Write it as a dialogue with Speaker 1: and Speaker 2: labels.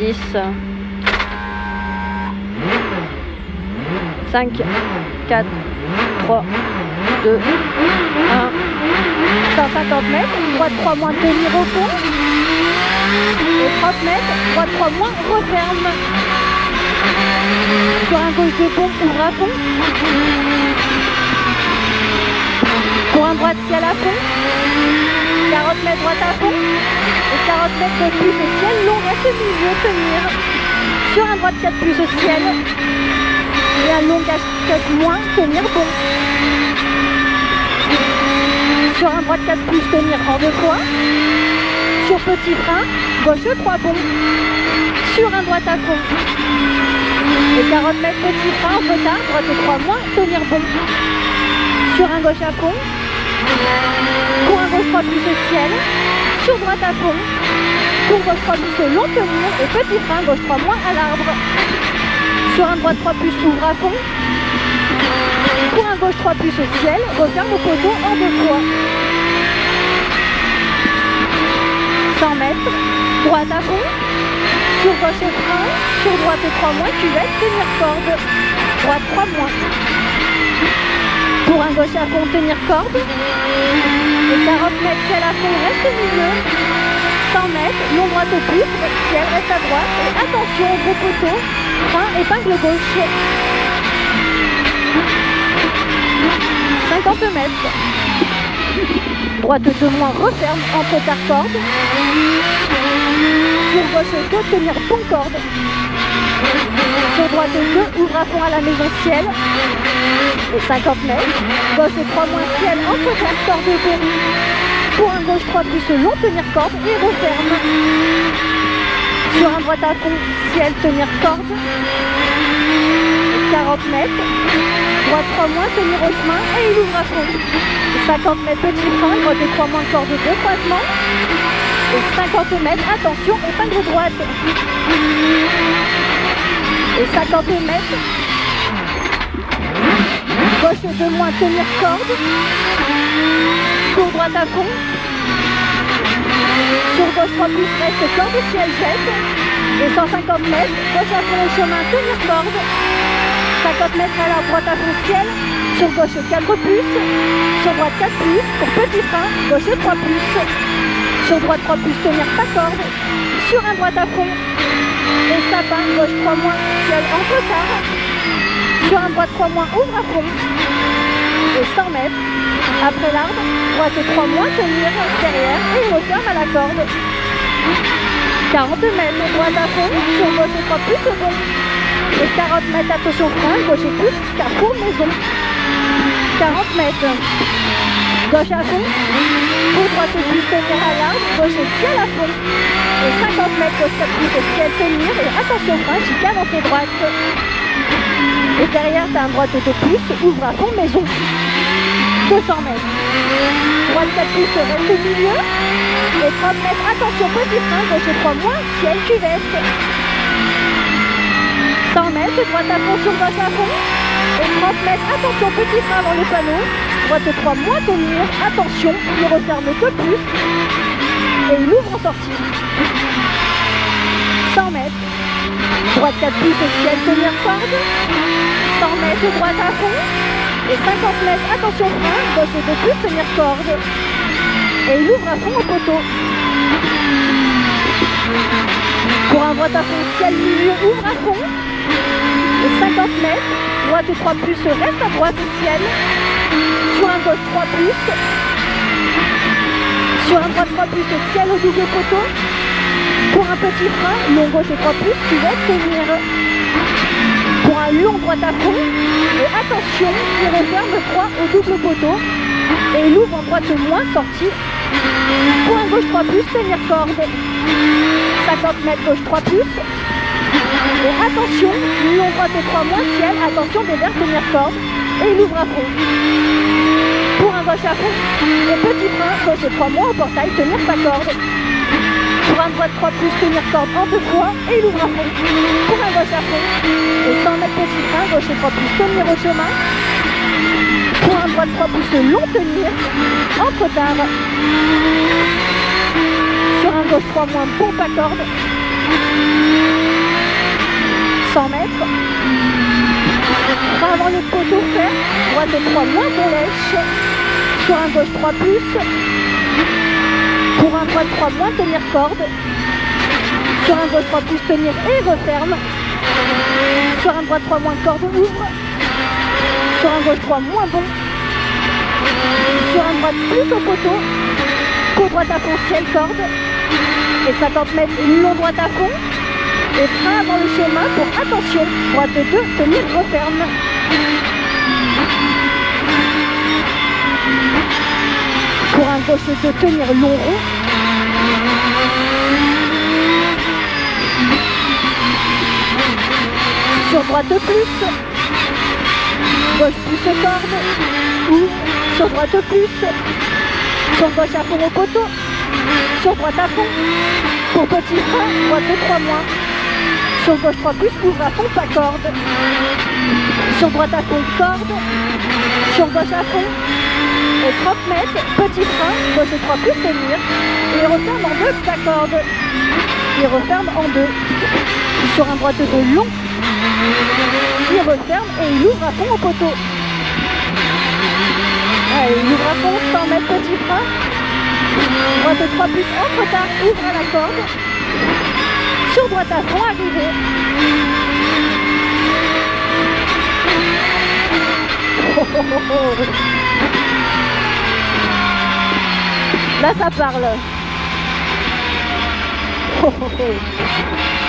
Speaker 1: 90. 5, 4, 3, 2, 1. 150 mètres, droite 3 moins, tenir au fond. Et 30 mètres, droite 3 moins, referme. Sur un gauche de pont, ouvre à fond. Pour un droite ciel à fond. 40 mètres droite à fond. Et 40 mètres de plus au ciel, long reste milieu, tenir. Sur un droite 4 plus au ciel. Et un long gauche 4 moins, tenir bon. Sur un droite 4 plus, tenir en 2 fois. Sur petit frein, gauche 3 bon. Sur un droite à fond. Et 40 mètres petit frein, retard, droite 3 moins, tenir bon. Sur un gauche à fond. Pour un gauche 3 plus au ciel. Sur droite à fond. Pour gauche 3 plus au long, tenir. Et petit frein, gauche 3 moins à l'arbre. Sur un droite 3 plus, ouvre à fond. Pour un gauche 3 plus au ciel, referme au poteau en 2 fois. 100 mètres, droite à fond. Sur gauche frein, sur droite 3 moins, cuvette, tenir corde. Droite 3 moins. Pour un gauche à fond, tenir corde. Et 40 mètres, ciel à fond, reste au milieu. 100 mètres, long droite au plus, ciel reste à droite. Et attention au gros poteau, frein, épingle gauche. 50 mètres. Droite 2 moins, referme, entre ta corde. Sur gauche 2, tenir bon corde. Sur droite 2, ouvre à fond à la maison ciel. Et 50 mètres. Gauche 3 moins ciel, entre ta corde bon. Pour un gauche 3 plus long, tenir corde et referme. Sur un droite à fond, ciel, tenir corde. 40 mètres. Droite 3 moins, tenir au chemin et il ouvre à fond. 50 mètres, petit frein, droite 3 moins, corde 2, croisement. Et 50 mètres, attention, épingle droite. Et 50 mètres. Gauche 2 moins, tenir corde. Pour droite à fond. Sur gauche 3 plus, reste corde, ciel jette. Et 150 mètres, gauche à fond au chemin, tenir corde. 50 mètres à la droite à fond ciel. Sur gauche 4 plus. Sur droite 4 plus. Pour petit frein, gauche 3 plus. Sur droite 3 plus, tenir ta corde. Sur un droite à fond. Et sapin, gauche 3 moins, ciel en retard. Sur un droite 3 moins, ouvre à fond. Et 100 mètres. Après l'arbre, droite 3 moins, tenir derrière et referme à la corde. 40 mètres, droite à fond. Sur gauche 3 plus, c'est bon. Et 40 mètres, attention frein, gauche et pouce, carrefour maison. 40 mètres. Gauche à fond. Pour droite plus, tenir à l'arbre, gauche et ciel à fond. Et 50 mètres, gauche 4 plus, ciel, tenir. Et attention frein, chicane en pied droite. Et derrière, tu as un droite de plus, ouvre à fond, maison. 200 mètres. Droite 4 plus, reste au milieu. Et 30 mètres, attention, petit frein, gauche et 3 moins, ciel, cuvette. 100 mètres, droite à fond sur gauche à fond. Et 30 mètres, attention, petit frein avant le panneau. Droite 3 moins, tenir, attention, il referme que plus. Et il ouvre en sortie. 100 mètres. Droite 4 plus au ciel, tenir corde. 100 mètres, droite à fond. Et 50 mètres, attention frein, gauche 2 plus, tenir corde. Et il ouvre à fond au poteau. Pour un droite à fond, ciel, milieu, ouvre à fond. Et 50 mètres, droite 3 plus, reste à droite au ciel. Sur un gauche 3 plus. Sur un droite 3 plus, ciel au double poteau. Pour un petit frein, long gauche 3 plus, tu vas tenir. Pour un long droite à fond. Et attention, il referme 3 au double poteau. Et il ouvre en droite moins, sortie. Pour un gauche 3 plus, tenir corde. 50 mètres, gauche 3 plus. Et attention, long droite 3 moins, ciel, attention, derrière, tenir corde. Et il ouvre à fond. Pour un gauche à fond. Et petit frein, gauche 3 moins au portail, tenir sa corde. Pour un droite 3 plus, tenir corde en 2 fois. Et il ouvre à fond. Pour un gauche à fond. Et 100 mètres, petit frein, gauche 3 plus, tenir au chemin. Pour un droite 3 plus, long tenir. En retard. Sur un gauche 3 moins, pompe à corde. 100 mètres. Frein avant le poteau fait, droite 3 moins ton lèche. Sur un gauche 3 plus. Pour un droite 3 moins, tenir corde. Sur un gauche 3 plus, tenir et referme. Sur un droite 3 moins, corde ouvre. Sur un gauche 3 moins bon. Sur un droite plus au poteau. Pour droite à fond, ciel, corde. Et 50 mètres, long droite à fond. Et frein avant le chemin pour attention. Droite 2, tenir, referme. Pour un gauche 2, tenir long rond. Sur droite plus. Gauche plus corde. Ouvre. Sur droite plus. Sur gauche à fond au poteau. Sur droite à fond. Pour petit frein, droite 3 moins. Sur gauche 3 plus, ouvre à fond, pas corde. Sur droite à fond, corde. Sur gauche à fond. Et 30 mètres, petit frein, gauche 3 plus, tenir. Et referme en 2, pas corde. Il referme en 2. Sur un droite 2 long. Il referme et il ouvre à fond au poteau. Allez, il ouvre à fond, 100 mètres, petit frein. Droite 3 plus, entre tard, ouvre à la corde. Sur droite à fond, arrivé. Oh, oh, oh, oh. Là, ça parle. Oh, oh, oh.